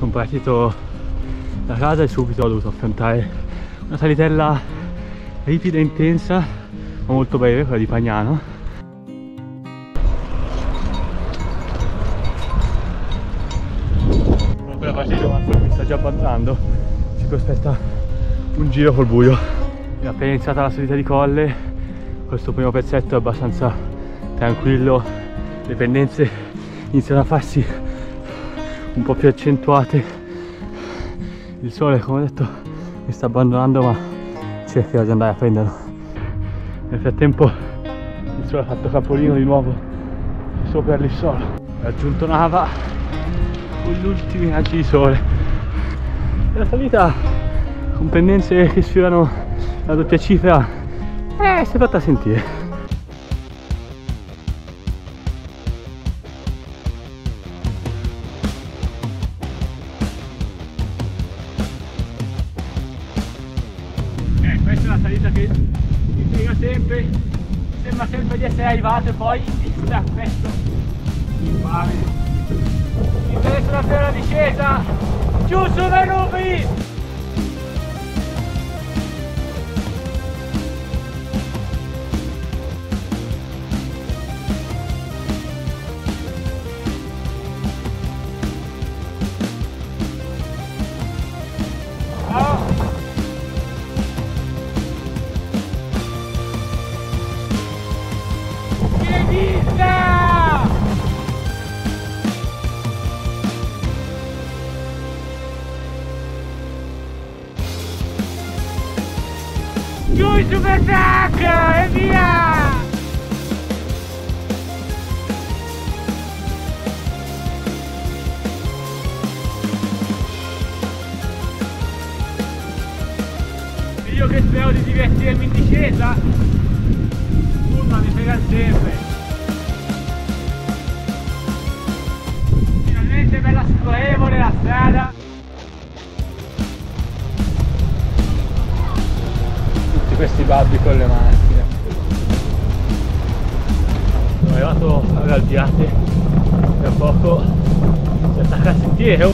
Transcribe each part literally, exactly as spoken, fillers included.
sono partito da casa e subito ho dovuto affrontare una salitella ripida e intensa, ma molto breve, quella di Pagnano. Quella partita mi sta già abbandonando, ci aspetta un giro col buio. È appena iniziata la salita di colle, questo primo pezzetto è abbastanza tranquillo, le pendenze iniziano a farsi un po' più accentuate, il sole, come ho detto, mi sta abbandonando, ma cercherò di andare a prenderlo. Nel frattempo il sole ha fatto capolino di nuovo sopra l'Issolo, ho raggiunto Nava con gli ultimi raggi di sole. E la salita con pendenze che sfiorano la doppia cifra eh, si è fatta sentire. Questa è una salita che mi frega sempre, sembra sempre di essere arrivato e poi mi strappetto infame. Mi interessa davvero la discesa, giù su dai nubi! Giù il super truck e via! Io che spero di divertirmi in discesa, urla mi frega sempre. Finalmente bella scorrevole la strada. Questi babbi con le macchine. Sono arrivato alle Albiate, tra poco si attacca il sentiero.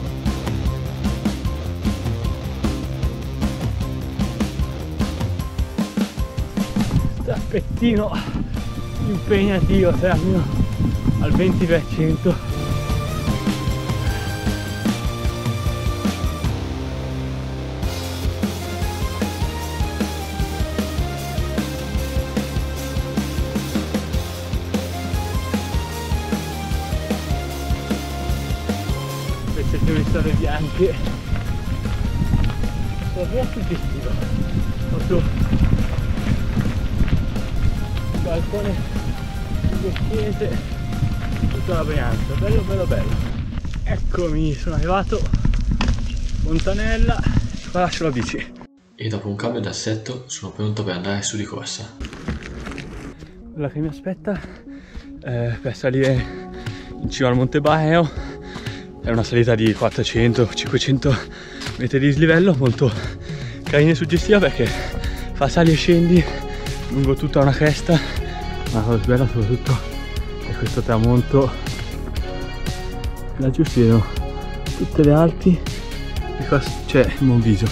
Tappettino impegnativo, sarà almeno al venti per cento. Le strade bianche sono proprio suggestivo, proprio il balcone delle chiese, tutta la Brianza, bello bello bello. Eccomi, sono arrivato, Fontanella, qua lascio la bici. E dopo un cambio d'assetto sono pronto per andare su di corsa. Quella che mi aspetta è per salire in cima al Monte Baeo. È una salita di quattrocento cinquecento metri di dislivello, molto carina e suggestiva perché fa sali e scendi lungo tutta una cresta, ma la cosa bella soprattutto è questo tramonto. Laggiù si vedono tutte le Alpi e qua c'è il Monviso.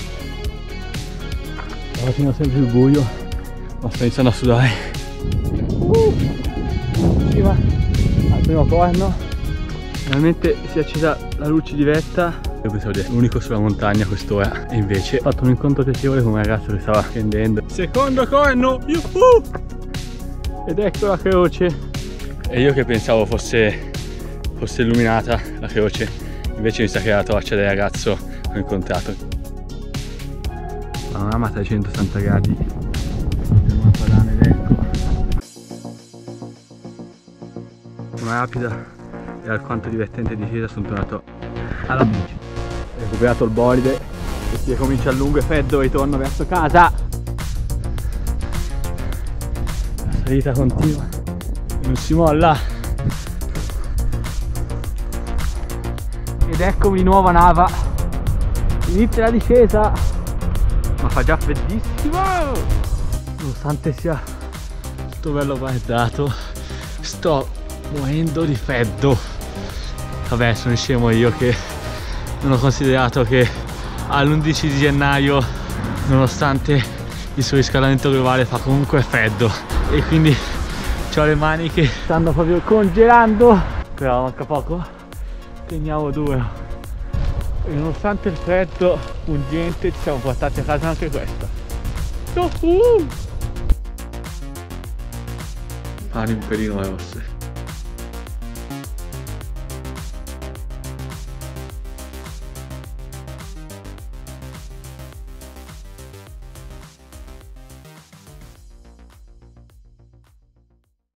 Alla fine è sempre più buio, ma sto iniziando a sudare. Uh, cima al primo corno. Finalmente si è accesa la luce di vetta. Io pensavo di essere l'unico sulla montagna a quest'ora e invece ho fatto un incontro piacevole con un ragazzo che stava scendendo. Secondo corno! Yuhu! Ed ecco la croce. E io che pensavo fosse, fosse illuminata la croce, invece mi sa che era la torcia del ragazzo che ho incontrato. Panorama a trecentosessanta gradi. Una padana ed ecco. Una rapida e alquanto divertente discesa, sono tornato alla bici, ho recuperato il bolide e si comincia il lungo e freddo ritorno verso casa. La salita continua e non si molla, ed eccomi di nuovo a Nava, inizia la discesa, ma fa già freddissimo nonostante sia tutto bello guardato, sto morendo di freddo. Vabbè, sono scemo io che non ho considerato che all'undici di gennaio, nonostante il surriscaldamento globale, fa comunque freddo e quindi ho le mani che stanno proprio congelando. Però manca poco, teniamo duro e nonostante il freddo pungente ci siamo portati a casa anche questa. Uh-huh. Mani un pelino rosse.